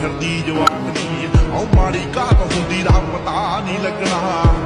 ਫਿਰਦੀ ਜਵਾਕਨੀ ਉਹ ਮਾੜੀ ਘਾਤ ਹੁੰਦੀ ਦਾ ਪਤਾ ਨਹੀਂ ਲੱਗਣਾ।